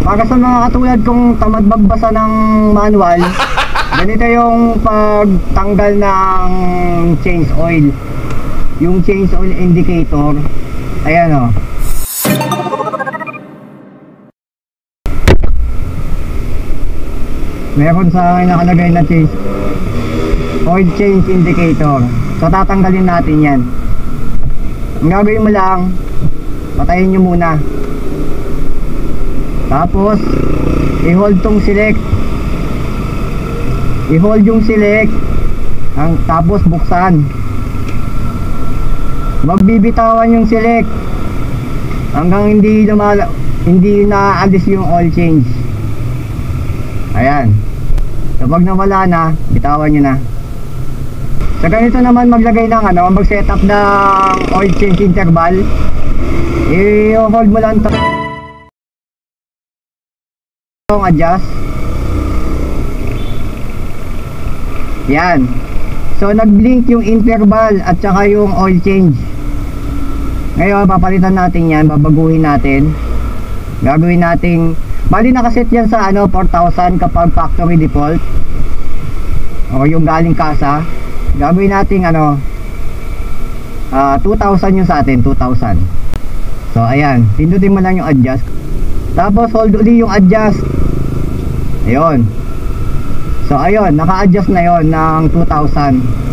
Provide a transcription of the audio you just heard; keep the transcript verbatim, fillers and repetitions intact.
Para sa mga katulad kong tamad magbasa ng manual, ganito yung pagtanggal ng change oil. Yung change oil indicator. Ayan o. Meron sa akin nakalagay na change oil change indicator. So tatanggalin natin yan. Ang gagawin mo lang, patayin nyo muna. Tapos i-hold tong select. I-hold yung select ang, tapos buksan. Magbibitawan yung select hanggang hindi lumala, hindi naalis yung oil change. Ayan. Kapag nawala na, bitawan nyo na. Sa ganito naman maglagay ng ano, mag-set up ng oil change interval. I-hold mo lang itong adjust. Yan. So nag-blink yung interval at saka yung oil change. Ngayon papalitan natin yan, babaguhin natin. Gagawin nating, bali nakaset yan sa ano four thousand kapag factory default o yung galing kasa. Gagawin natin ano uh, two thousand yung sa atin, two thousand. So ayan, pindutin mo lang yung adjust. Tapos hold uli yung adjust. Ayun. So ayun, naka-adjust na yon ng two thousand.